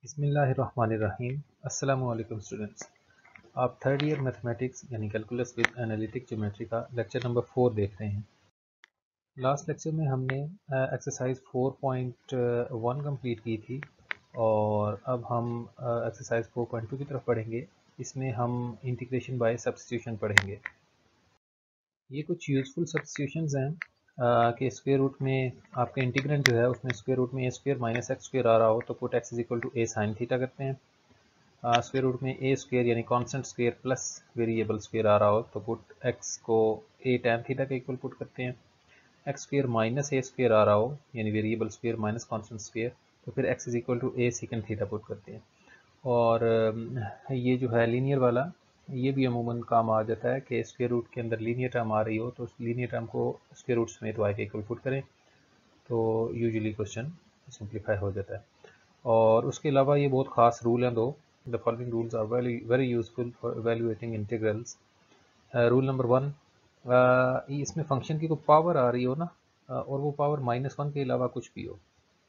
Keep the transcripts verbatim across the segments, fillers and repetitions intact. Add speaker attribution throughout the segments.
Speaker 1: बिस्मिल्लाहिर्रहमानिर्रहीम। अस्सलामु अलैकुम स्टूडेंट्स, आप थर्ड ईयर मैथमेटिक्स यानी कैलकुलस विद एनालिटिक ज्योमेट्री का लेक्चर नंबर फोर देख रहे हैं। लास्ट लेक्चर में हमने exercise four point one complete की थी और अब हम एक्सरसाइज फोर पॉइंट टू की तरफ पढ़ेंगे। इसमें हम इंटीग्रेशन बाय सब्स्टिट्यूशन पढ़ेंगे। ये कुछ यूज़फुल सब्स्टिट्यूशंस हैं कि स्क्वायर रूट में आपका इंटीग्रेंट जो है उसमें स्क्वायर रूट में a square minus x square आ रहा हो तो put x is equal to a sine theta करते हैं। स्क्वायर रूट में ए स्क्वायर यानी constant square plus variable square आ रहा हो तो पुट एक्स को ए टैन थीटा के इक्वल पुट करते हैं। X square minus a square आ रहा हो यानी variable square minus constant square तो फिर x is equal to A second theta put करते हैं। और ये जो है लीनियर वाला ये भी अमूमन काम आ जाता है कि स्क्वायर रूट के अंदर लीनियर टर्म आ रही हो तो उस लीनियर टर्म को स्क्वायर रूट समेत वाई के इक्वल पुट करें तो यूजुअली क्वेश्चन सिंप्लीफाई हो जाता है। और उसके अलावा ये बहुत ख़ास रूल हैं दो। The following rules are very very useful for evaluating integrals. Rule number one, इसमें फंक्शन की कोई पावर आ रही हो ना uh, और वो पावर माइनस वन के अलावा कुछ भी हो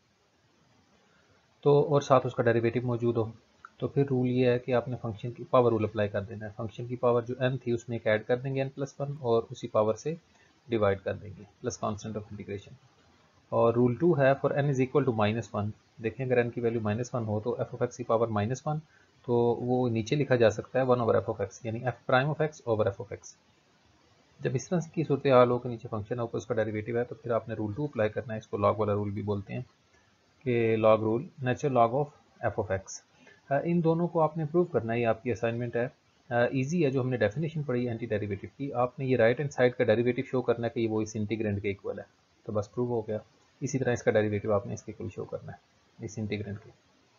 Speaker 1: तो और साथ उसका डेरिवेटिव मौजूद हो तो फिर रूल ये है कि आपने फंक्शन की पावर रूल अप्लाई कर देना है। फंक्शन की पावर जो n थी उसमें एक ऐड कर देंगे n प्लस वन और उसी पावर से डिवाइड कर देंगे प्लस कांस्टेंट ऑफ इंटीग्रेशन। और रूल टू है for n is equal to minus one. देखें अगर n की वैल्यू माइनस वन हो तो एफ ऑफ एक्स की पावर माइनस वन तो वो नीचे लिखा जा सकता है one over f of x यानी f prime of x over f of x. जब इस तरह की सूरत हाल हो कि नीचे फंक्शन है ऊपर उसका डेरिवेटिव है तो फिर आपने रूल टू अप्लाई करना है। इसको लॉग वाला रूल भी बोलते हैं कि log rule, natural log of f of x. इन दोनों को आपने प्रूव करना है, ये आपकी असाइनमेंट है। इजी uh, है, जो हमने डेफिनेशन पढ़ी एंटी डेरिवेटिव की आपने ये राइट हैंड साइड का डेरिवेटिव शो करना है कि ये वो इस इंटीग्रेंट के इक्वल है तो बस प्रूव हो गया। इसी तरह इसका डेरिवेटिव आपने इसके इक्वल शो करना है इस इंटीग्रेंट के।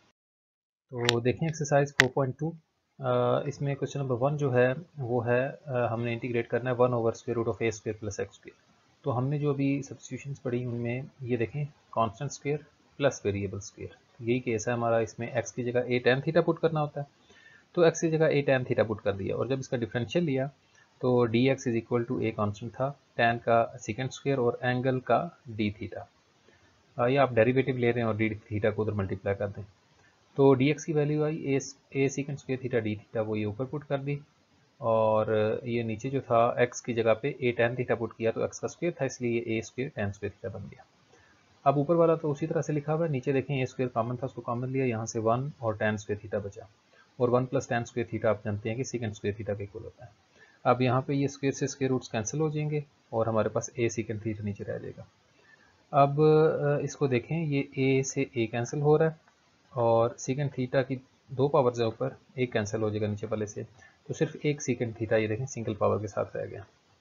Speaker 1: तो देखें एक्सरसाइज फोर पॉइंट टू। इसमें क्वेश्चन नंबर वन जो है वो है uh, हमने इंटीग्रेट करना है one over square root of a square plus x square. तो हमने जो अभी सब्स्टिट्यूशंस पढ़ी उनमें ये देखें constant square plus variable square, यही केस है हमारा। इसमें x की जगह a tan थीटा पुट करना होता है तो x की जगह a tan थीटा पुट कर दिया और जब इसका डिफरेंशियल लिया तो dx is equal to a constant था, tan का सेकंड स्क्वायर और एंगल का d थीटा। या आप डेरिवेटिव ले रहे हैं और d थीटा को उधर मल्टीप्लाई कर दें तो dx की वैल्यू आई a a second square theta d theta, वो ये ऊपर पुट कर दी और ये नीचे जो था x की जगह पे a tan थीटा पुट किया तो x का स्क्वायर था इसलिए ये a square tan square theta बन गया। अब ऊपर वाला तो उसी तरह से लिखा हुआ है, नीचे देखें ए स्क्वायर कॉमन था उसको कॉमन लिया, यहाँ से वन और टेन स्क्वायर थीटा बचा और one plus tan square theta आप जानते हैं कि सेकंड स्क्वायर थीटा के इक्वल होता है। अब यहाँ पे ये स्क्वायर से स्क्वायर रूट्स कैंसिल हो जाएंगे और हमारे पास ए सेकंड थीटा नीचे रह जाएगा। अब इसको देखें, ये ए से ए कैंसिल हो रहा है और सेकंड थीटा की दो पावर्स है ऊपर, एक कैंसिल हो जाएगा नीचे वाले से तो सिर्फ एक सेकंड थीटा ये देखें सिंगल पावर के साथ रह गया।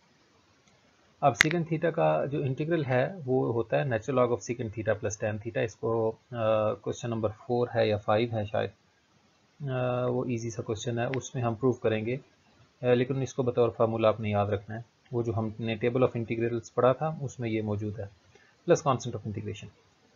Speaker 1: अब सेकंड थीटा का जो इंटीग्रल है वो होता है natural log of second theta plus tan theta. इसको क्वेश्चन नंबर फोर है या फाइव है शायद, आ, वो इजी सा क्वेश्चन है उसमें हम प्रूव करेंगे, आ, लेकिन इसको बतौर फार्मूला आपने याद रखना है। वो जो हमने टेबल ऑफ इंटीग्रल्स पढ़ा था उसमें ये मौजूद है प्लस कॉन्स्टेंट ऑफ इंटीग्रेशन।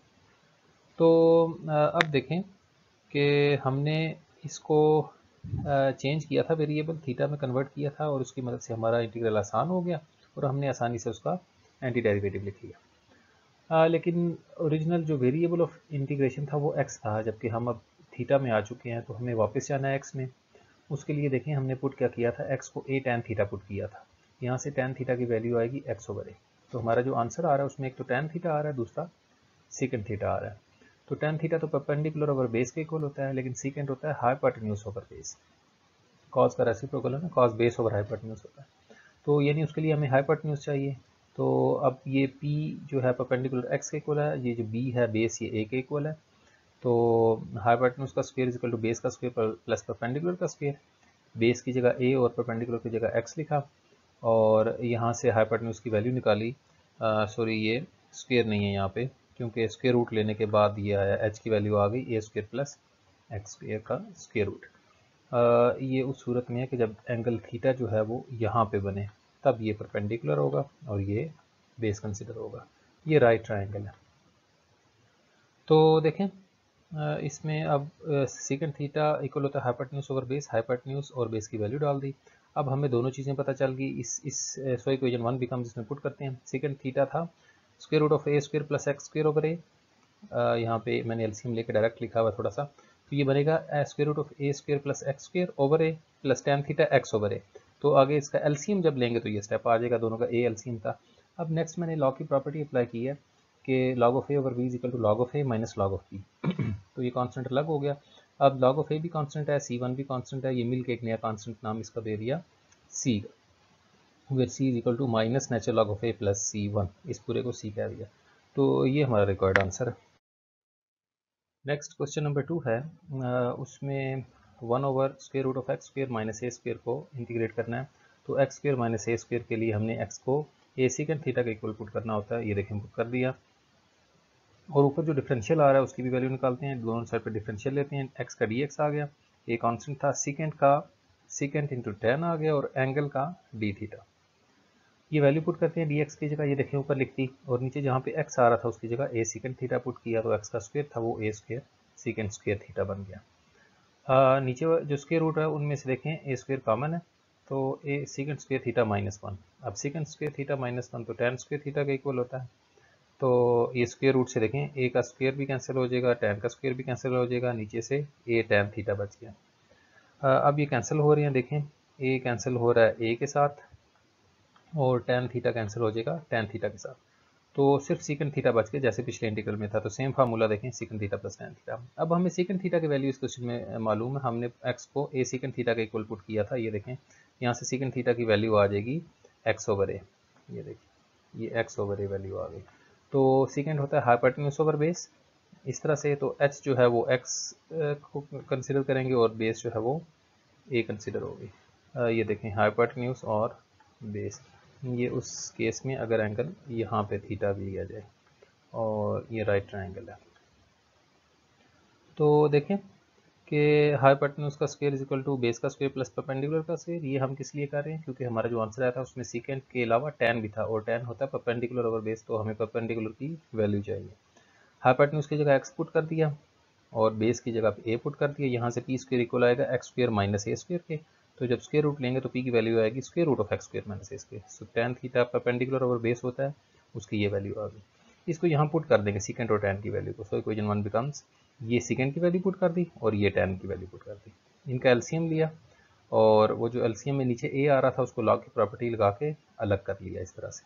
Speaker 1: तो आ, अब देखें कि हमने इसको चेंज किया था, वेरिएबल थीटा में कन्वर्ट किया था और उसकी मदद से हमारा इंटीग्रल आसान हो गया और हमने आसानी से उसका एंटी डेरिवेटिव लिख लिया। आ, लेकिन ओरिजिनल जो वेरिएबल ऑफ इंटीग्रेशन था वो x था, जबकि हम अब थीटा में आ चुके हैं तो हमें वापस जाना है x में। उसके लिए देखें हमने पुट क्या किया था, x को a tan थीटा पुट किया था, यहाँ से tan थीटा की वैल्यू आएगी x ओवर a। तो हमारा जो आंसर आ रहा है उसमें एक तो tan थीटा आ रहा है, दूसरा सेकंड थीटा आ रहा है। तो tan थीटा तो परपेंडिकुलर ओवर बेस के इक्वल होता है, लेकिन सेकंड होता है हाइपोटेन्यूज ओवर बेस। कॉस का रेसिप्रोकल है ना, कॉस बेस ओवर हाइपोटेन्यूज होता है, तो यानी उसके लिए हमें हाइपोटेन्यूज चाहिए। तो अब ये P जो है परपेंडिकुलर x के इक्वल है, ये जो B है बेस ये a के इक्वल है। तो हाइपोटेन्यूज का square is equal to base का स्क्वायर प्लस परपेंडिकुलर का स्क्वायर। बेस की जगह a और परपेंडिकुलर की जगह x लिखा और यहाँ से हाइपोटेन्यूज की वैल्यू निकाली। सॉरी ये स्क्वायर नहीं है यहाँ पे क्योंकि स्क्वायर रूट लेने के बाद ये आया h की वैल्यू आ गई a square plus x square का स्क्वायर रूट। ये उस सूरत में है कि जब एंगल थीटा जो है वो यहाँ पे बने तब ये परपेंडिकुलर होगा और ये बेस कंसिडर होगा। ये राइट ट्रायंगल है। तो देखें इसमें अब सेकंड थीटा इक्वल होता है हाइपोटेन्यूज ओवर बेस, हाइपोटेन्यूज और बेस की वैल्यू डाल दी। अब हमें दोनों चीज़ें पता चल गई। इस इस सो इक्वेशन वन बिकम्स, इसमें पुट करते हैं। सेकंड थीटा था square root of a square plus x square over a, यहाँ पे मैंने एलसीएम लेके डायरेक्ट लिखा हुआ थोड़ा सा, तो ये बनेगा square root of a square plus x square over a plus tan theta x over a. तो आगे इसका एलसीएम जब लेंगे तो ये स्टेप आ जाएगा, दोनों का ए एलसीएम था। अब नेक्स्ट मैंने लॉग की प्रॉपर्टी अप्लाई की है कि log of a over b is equal to log of a minus log of b. तो ये कांस्टेंट अलग हो गया। अब लॉग ऑफ ए भी कांस्टेंट है, सी वन भी कांस्टेंट है, ये मिल के एक नया कांस्टेंट नाम इसका दे दिया C, where C is equal to minus natural log of a plus C one, इस पूरे को सी कह दिया। तो ये हमारा रिक्वायर्ड आंसर है। नेक्स्ट क्वेश्चन नंबर टू है, उसमें one over square root of x square minus a square को इंटीग्रेट करना है। तो x square minus a square के लिए हमने एक्स को ए सेकंड थीटा का इक्वल पुट करना होता है, ये देखें पुट कर दिया। और ऊपर जो डिफरेंशियल आ रहा है उसकी भी वैल्यू निकालते हैं, दोनों साइड पे डिफरेंशियल लेते हैं। एक्स का डी एक्स आ गया, ये कांस्टेंट था, सेकंड का सेकंड इंटू टेन आ गया और एंगल का डी थीटा। ये वैल्यू पुट करते हैं डी एक्स की जगह, ये देखें ऊपर लिख दी, और नीचे जहाँ पे एक्स आ रहा था उसकी जगह ए सेकंड थीटा पुट किया, तो एक्स का स्क्वायर था वो a square second square theta बन गया। आ, नीचे जो स्क्वायर रूट है उनमें से देखें ए स्क्वायर कॉमन है, तो a second square theta minus one. अब second square theta minus one तो टेन स्क्वायर थीटा का इक्वल होता है। तो ये स्क्वायर रूट से देखें ए का स्क्वायर भी कैंसिल हो जाएगा, टेन का स्क्वायर भी कैंसिल हो जाएगा, नीचे से ए टेन थीटा बच गया। आ, अब ये कैंसिल हो रहे हैं, देखें ए कैंसिल हो रहा है ए के साथ और टेन थीटा कैंसिल हो जाएगा टेन थीटा के साथ, तो सिर्फ सेकंड थीटा बच के जैसे पिछले इंटीग्रल में था। तो सेम फार्मूला देखें, second theta plus tan theta. अब हमें सेकंड थीटा की वैल्यू इस क्वेश्चन में मालूम है, हमने एक्स को ए सेकंड थीटा का इक्वल पुट किया था। ये देखें यहाँ से सेकंड थीटा की वैल्यू आ जाएगी एक्स ओवर ए, ये देखिए ये एक्स ओवर ए वैल्यू आ गई। तो सेकंड होता है हाइपोटेन्यूज ओवर बेस, इस तरह से। तो एच जो है वो एक्स को कंसिडर करेंगे और बेस जो है वो ए कंसिडर होगी। ये देखें हाइपोटेन्यूज और बेस, ये उस केस में अगर एंगल यहाँ पे थीटा भी लिया जाए और ये राइट ट्रायंगल है। तो देखें कि हाइपोटेन्यूज का square is equal to base का स्क्वायर प्लस परपेंडिकुलर का स्क्वायर। ये हम किस लिए कर रहे हैं, क्योंकि हमारा जो आंसर आया था उसमें सेकंड के अलावा टेन भी था, और टेन होता है परपेंडिकुलर ओवर बेस, तो हमें परपेंडिकुलर की वैल्यू चाहिए। हाइपोटेन्यूज की जगह एक्स पुट कर दिया और बेस की जगह पे ए पुट कर दिया। यहाँ से पी स्क्वायर इक्वल आएगा x square minus a square के, तो जब स्क्वायर रूट लेंगे तो पी की वैल्यू आएगी square root of x square minus a square. So tan theta perpendicular over base होता है, उसकी ये वैल्यू आ गई। इसको यहाँ पुट कर देंगे सेकंड और टेन की वैल्यू को। सो इक्वेशन वन बिकम्स, ये सेकंड की वैल्यू पुट कर दी और ये टेन की वैल्यू पुट कर दी, इनका एलसीएम लिया और वो जो एलसीएम में नीचे ए आ रहा था उसको लॉग की प्रॉपर्टी लगा के अलग कर लिया इस तरह से।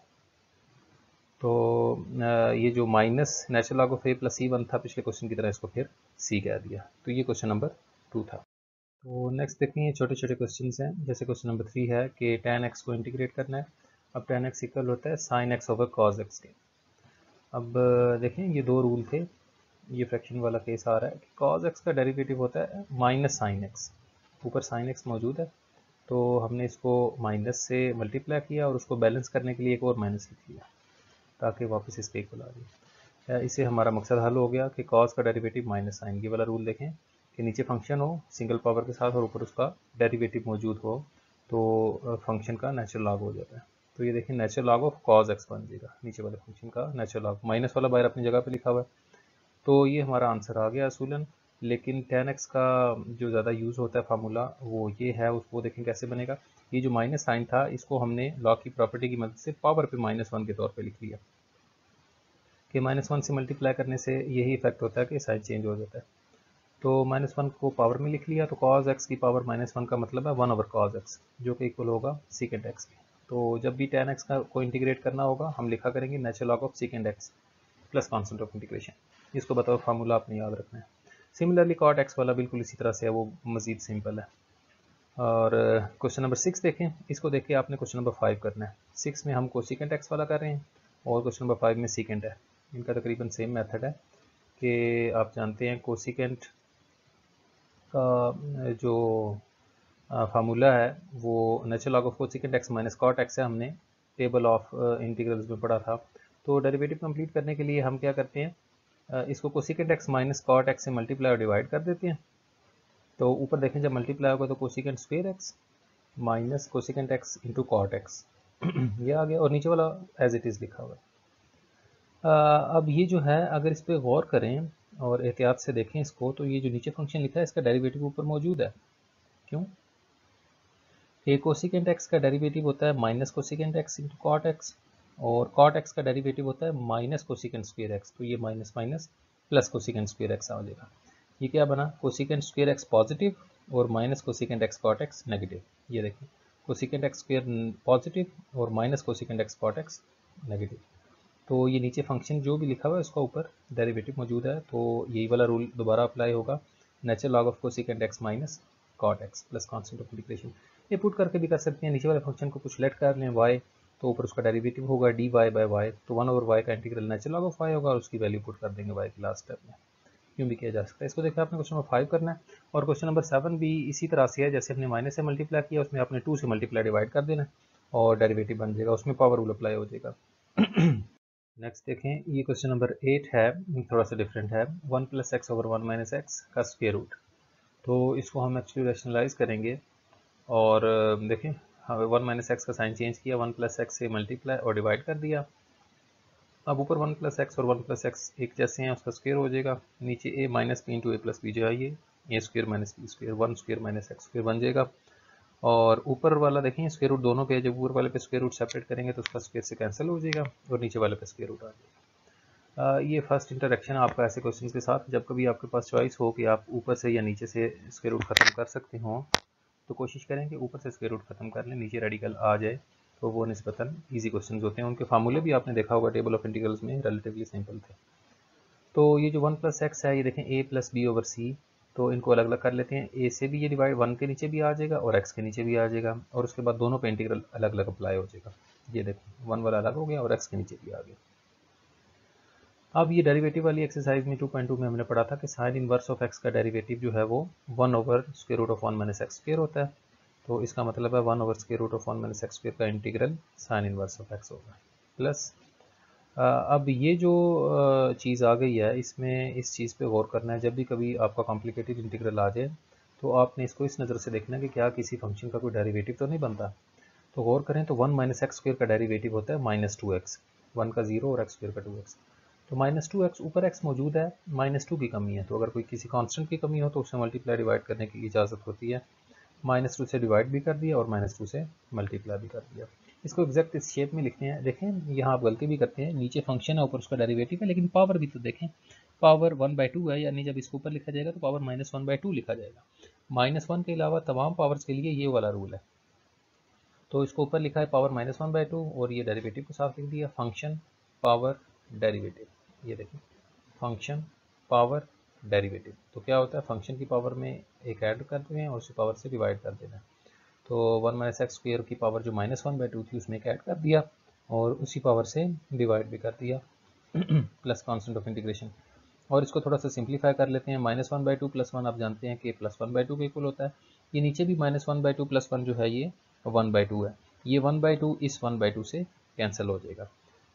Speaker 1: तो ये जो minus natural log of a plus C one था पिछले क्वेश्चन की तरह, इसको फिर सी कह दिया। तो ये क्वेश्चन नंबर टू था। तो नेक्स्ट देखते हैं छोटे छोटे क्वेश्चन हैं, जैसे क्वेश्चन नंबर थ्री है कि टेन एक्स को इंटीग्रेट करना है। अब टेन एक्स इक्वल होता है sine x over cos x के। अब देखें ये दो रूल थे, ये फ्रैक्शन वाला केस आ रहा है कि कॉज एक्स का डेरिवेटिव होता है माइनस साइन एक्स, ऊपर साइन एक्स मौजूद है तो हमने इसको माइनस से मल्टीप्लाई किया और उसको बैलेंस करने के लिए एक और माइनस लिख लिया ताकि वापस इसके इक्वल आ जाए। इससे हमारा मकसद हल हो गया कि कॉज का डेरिवेटिव माइनस साइन। ये वाला रूल देखें कि नीचे फंक्शन हो सिंगल पावर के साथ और ऊपर उसका डेरिवेटिव मौजूद हो तो फंक्शन का नेचुरल लॉग हो जाता है। तो ये देखिए natural log of cos x बन जाएगा, नीचे वाले फंक्शन का नेचुरल लॉग, माइनस वाला बाहर अपनी जगह पे लिखा हुआ है। तो ये हमारा आंसर आ गया असूलन। लेकिन टेन एक्स का जो ज़्यादा यूज़ होता है फार्मूला वो ये है, उसको देखें कैसे बनेगा। ये जो माइनस साइन था इसको हमने लॉग की प्रॉपर्टी की मदद से पावर पे माइनस वन के तौर पे लिख लिया कि माइनस वन से मल्टीप्लाई करने से यही इफेक्ट होता है कि साइन चेंज हो जाता है। तो माइनस वन को पावर में लिख लिया, तो कॉज एक्स की पावर माइनस वन का मतलब है वन ओवर कॉज एक्स जो कि इक्वल होगा सेकेंड एक्स के। तो जब भी टेन एक्स का को इंटीग्रेट करना होगा हम लिखा करेंगे natural log of second x plus constant of integration. इसको बताओ फार्मूला आपने याद रखना है। सिमिलरली कॉट एक्स वाला बिल्कुल इसी तरह से है, वो मजीद सिंपल है। और क्वेश्चन नंबर सिक्स देखें, इसको देख के आपने क्वेश्चन नंबर फाइव करना है। सिक्स में हम कोसिकेंट एक्स वाला कर रहे हैं और क्वेश्चन नंबर फाइव में सीकेंट है। इनका तकरीबन सेम मेथड है कि आप जानते हैं कोसिकेंट का जो फार्मूला है वो natural log of cosecant x minus cot x है, हमने टेबल ऑफ इंटीग्रल्स में पढ़ा था। तो डेरिवेटिव कंप्लीट करने के लिए हम क्या करते हैं, इसको cosecant x minus cot x से मल्टीप्लाई और डिवाइड कर देते हैं। तो ऊपर देखें जब मल्टीप्लाई होगा तो cosecant square x minus cosecant x into cot x ये आ गया और नीचे वाला एज इट इज़ लिखा हुआ है। अब ये जो है अगर इस पर गौर करें और एहतियात से देखें इसको, तो ये जो नीचे फंक्शन लिखा है इसका डेरिवेटिव ऊपर मौजूद है। क्यों? ए कोसिकेंट एक्स का डेरिवेटिव होता है minus cosecant x into cot x और कॉट एक्स का डेरिवेटिव होता है माइनस कोसिकेंट स्क्वायर एक्स। तो ये minus minus plus cosecant square x आ जाएगा। ये क्या बना, कोसिकेंट स्क्वायर एक्स पॉजिटिव और minus cosecant x cot x negative. ये देखिए कोसिकेंट एक्स स्क्वायर पॉजिटिव और minus cosecant x cot x negative. तो ये नीचे फंक्शन जो भी लिखा हुआ है उसका ऊपर डेरिवेटिव मौजूद है, तो यही वाला रूल दोबारा अप्लाई होगा, natural log of cosecant x minus cot x plus constant of integration. ये पुट करके भी कर सकते हैं, नीचे वाले फंक्शन को कुछ लेट कर लें y, तो ऊपर उसका डेरिवेटिव होगा डी वाई बाई वाई, तो वन ओवर वाई का integral natural log of y होगा और उसकी वैल्यू पुट कर देंगे y के लास्ट स्टेप में। यूँ भी किया जा सकता है। इसको देखिए आपने क्वेश्चन नंबर फाइव करना है, और क्वेश्चन नंबर सेवन भी इसी तरह से है, जैसे हमने माइनस से मल्टीप्लाई किया उसमें आपने टू से मल्टीप्लाई डिवाइड कर देना और डेरिवेटिव बन जाएगा, उसमें पावर रूल अप्लाई हो जाएगा। नेक्स्ट देखें, ये क्वेश्चन नंबर एट है, थोड़ा सा डिफरेंट है, one plus x over one minus x का स्क्वायर रूट। तो इसको हम एक्चुअली रैशनलाइज करेंगे और देखें हमें वन माइनस एक्स का साइन चेंज किया, वन प्लस एक्स से मल्टीप्लाई और डिवाइड कर दिया। अब ऊपर वन प्लस एक्स और वन प्लस एक्स एक जैसे हैं, उसका स्क्वायर हो जाएगा, नीचे a minus b into a plus b जो है ये a square minus B square, one square minus x square बन जाएगा। और ऊपर वाला देखें स्क्वायर रूट दोनों पे, जब ऊपर वाले पे स्क्वायर रूट सेपरेट करेंगे तो उसका स्क्वायर से कैंसिल हो जाएगा और नीचे वाले पे स्क्वायर रूट आ जाएगा। ये फर्स्ट इंटरेक्शन आपका ऐसे क्वेश्चन के साथ, जब कभी आपके पास चॉइस हो कि आप ऊपर से या नीचे से स्क्वायर रूट खत्म कर सकते हो, तो कोशिश करें कि ऊपर से स्क्वायर रूट खत्म कर लें, नीचे रेडिकल आ जाए, तो वो निस्बतन ईजी क्वेश्चन होते हैं। उनके फार्मूले भी आपने देखा होगा टेबल ऑफ इंटीग्रल्स में, रिलेटिवली सिंपल थे। तो ये जो वन प्लस एक्स है, ये देखें a plus b over c, तो इनको अलग अलग कर लेते हैं। ए से भी ये डिवाइड वन के नीचे भी आ जाएगा और एक्स के नीचे भी आ जाएगा, और उसके बाद दोनों पे इंटीग्रल अलग अलग अप्लाई हो जाएगा। ये देखो वन वाला अलग हो गया और एक्स के नीचे भी आ गया। अब ये डेरिवेटिव वाली एक्सरसाइज में टू पॉइंट टू में हमने पढ़ा था कि साइन इनवर्स ऑफ एक्स का डेरिवेटिव जो है वो one over square root of one minus x square होता है। तो इसका मतलब है one over square root of one minus x square का integral sine inverse of x होगा। प्लस अब ये जो चीज़ आ गई है, इसमें इस चीज़ पे गौर करना है, जब भी कभी आपका कॉम्प्लिकेटेड इंटीग्रल आ जाए तो आपने इसको इस नज़र से देखना है कि क्या किसी फंक्शन का कोई डेरिवेटिव तो नहीं बनता। तो गौर करें तो वन माइनस एक्स स्क्वायर का डेरिवेटिव होता है माइनस टू एक्स, वन का जीरो और एक्स स्क्वायर का टू एक्स। तो माइनस टू एक्स ऊपर एक्स मौजूद है, माइनस टू की कमी है, तो अगर कोई किसी कांस्टेंट की कमी हो तो उसे मल्टीप्लाई डिवाइड करने की इजाज़त होती है। माइनस टू से डिवाइड भी कर दिया और माइनस टू से मल्टीप्लाई भी कर दिया। इसको एग्जैक्ट इस शेप में लिखते हैं। देखें यहाँ आप गलती भी करते हैं, नीचे फंक्शन है ऊपर उसका डेरिवेटिव है, लेकिन पावर भी तो देखें, पावर वन बाई टू है, यानी जब इसको ऊपर लिखा जाएगा तो power minus one by two लिखा जाएगा। माइनस वन के अलावा तमाम पावर्स के लिए ये वाला रूल है। तो इसको ऊपर लिखा है power minus one by two और ये डेरिवेटिव को साफ लिख दिया, फंक्शन पावर डेरिवेटिव। ये देखें फंक्शन पावर डेरिवेटिव, तो क्या होता है फंक्शन की पावर में एक ऐड कर दें और उसी पावर से डिवाइड कर देना। तो वन माइनस एक्स स्क्वायर की पावर जो माइनस वन बाई टू थी उसमें एक ऐड कर दिया और उसी पावर से डिवाइड भी कर दिया प्लस कांस्टेंट ऑफ इंटीग्रेशन। और इसको थोड़ा सा सिंप्लीफाई कर लेते हैं, minus one by two plus one आप जानते हैं कि प्लस वन बाई टू के इक्वल होता है। ये नीचे भी minus one by two plus one जो है ये वन बाई टू है, ये वन बाई टू इस वन बाई टू से कैंसिल हो जाएगा।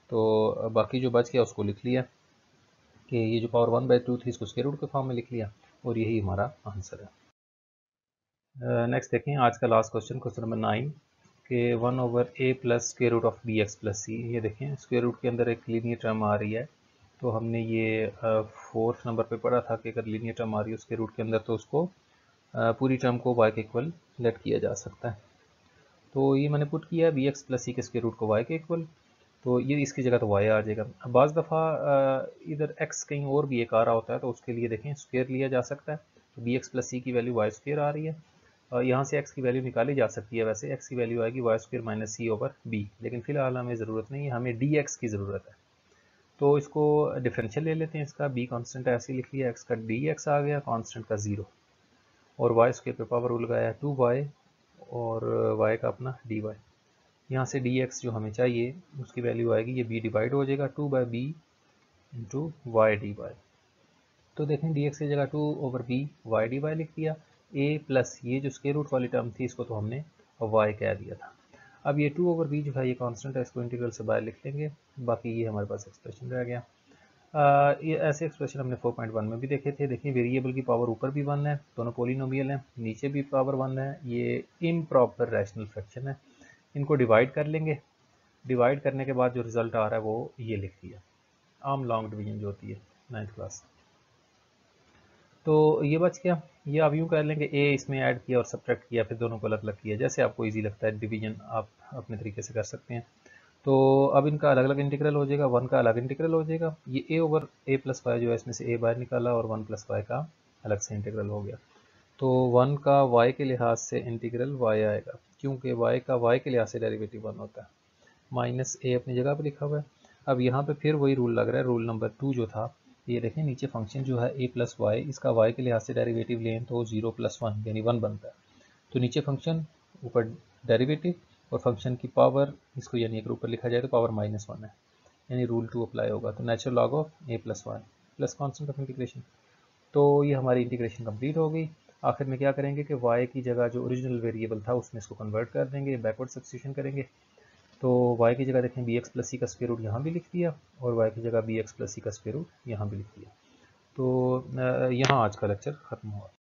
Speaker 1: तो बाकी जो बच गया उसको लिख लिया कि ये जो पावर वन बाई टू थी इसको स्क्वायर रूट के फॉर्म में लिख लिया और यही हमारा आंसर है। नेक्स्ट uh, देखें आज का last question, question number nine के one over a plus square root of b x plus c. ये देखें स्क्वायर रूट के अंदर एक लीनियर टर्म आ रही है, तो हमने ये फोर्थ uh, नंबर पे पढ़ा था कि अगर लीनियर टर्म आ रही है स्क्वायर रूट के अंदर तो उसको uh, पूरी टर्म को वाई के इक्वल लेट किया जा सकता है। तो ये मैंने पुट किया बी एक्स प्लस सी के स्क्वायर रूट को वाई के इक्वल, तो ये इसकी जगह तो वाई आ जाएगा। अब बाज़ दफ़ा इधर एक्स कहीं और भी एक आ रहा होता है, तो उसके लिए देखें स्क्वायर लिया जा सकता है, तो बी एक्स प्लस सी की वैल्यू वाई स्क्वायर आ रही है, यहाँ से x की वैल्यू निकाली जा सकती है। वैसे x की वैल्यू आएगी y square minus c over b, लेकिन फिलहाल हमें ज़रूरत नहीं है, हमें डी एक्स की ज़रूरत है। तो इसको डिफरेंशियल ले लेते हैं, इसका b कांस्टेंट ऐसे लिख लिया, x का डी एक्स आ गया, कांस्टेंट का ज़ीरो, और वाई स्क्वायर पे पावर रूल लगाया टू वाई और y का अपना डी वाई। यहाँ से डी एक्स जो हमें चाहिए उसकी वैल्यू आएगी, ये b डिवाइड हो जाएगा two by b into y d y. तो देखें डी एक्स की जगह two over b y d y लिख दिया, a प्लस ये जो स्क्वायर रूट वाली टर्म थी इसको तो हमने y कह दिया था। अब ये टू ओवर b जो है ये कांस्टेंट है, इसको इंटीग्रल से बाहर लिख लेंगे, बाकी ये हमारे पास एक्सप्रेशन रह गया। आ, ये ऐसे एक्सप्रेशन हमने फोर पॉइंट वन में भी देखे थे। देखिए वेरिएबल की पावर ऊपर भी वन है, दोनों पोलिनोमियल हैं, नीचे भी पावर वन है, ये इम्प्रॉपर रैशनल फ्रैक्शन है। इनको डिवाइड कर लेंगे, डिवाइड करने के बाद जो रिजल्ट आ रहा है वो ये लिख दिया, आर्म लॉन्ग डिवीजन जो होती है नाइन्थ क्लास। तो ये बच गया, ये आप यूँ कर लेंगे ए इसमें ऐड किया और सब्ट्रैक्ट किया, फिर दोनों को अलग अलग किया, जैसे आपको इजी लगता है डिवीजन आप अपने तरीके से कर सकते हैं। तो अब इनका अलग अलग इंटीग्रल हो जाएगा, वन का अलग इंटीग्रल हो जाएगा, ये a over a plus y जो है इसमें से ए बाहर निकाला और वन प्लस वाई का अलग से इंटीग्रल हो गया। तो वन का वाई के लिहाज से इंटीग्रल वाई आएगा, क्योंकि वाई का वाई के लिहाज से डेरिवेटिव वन होता है। माइनस ए अपनी जगह पे लिखा हुआ है। अब यहाँ पे फिर वही रूल लग रहा है, रूल नंबर टू जो था, ये देखें नीचे फंक्शन जो है ए प्लस वाई, इसका वाई के लिहाज से डेरिवेटिव लें तो जीरो प्लस वन यानी वन बनता है। तो नीचे फंक्शन, ऊपर डेरिवेटिव, और फंक्शन की पावर, इसको यानी अगर ऊपर लिखा जाए तो पावर माइनस वन है, यानी रूल टू अप्लाई होगा। तो natural log of a plus y plus constant of integration. तो ये हमारी इंटीग्रेशन कंप्लीट हो गई। आखिर में क्या करेंगे कि y की जगह जो ओरिजिनल वेरिएबल था उसमें इसको कन्वर्ट कर देंगे, बैकवर्ड सब्स्टिट्यूशन करेंगे। तो y की जगह देखें बी एक्स प्लस सी का स्क्वायर रूट यहाँ भी लिख दिया, और y की जगह बी एक्स प्लस सी का स्क्वायर रूट यहाँ भी लिख दिया। तो यहाँ आज का लेक्चर ख़त्म हुआ।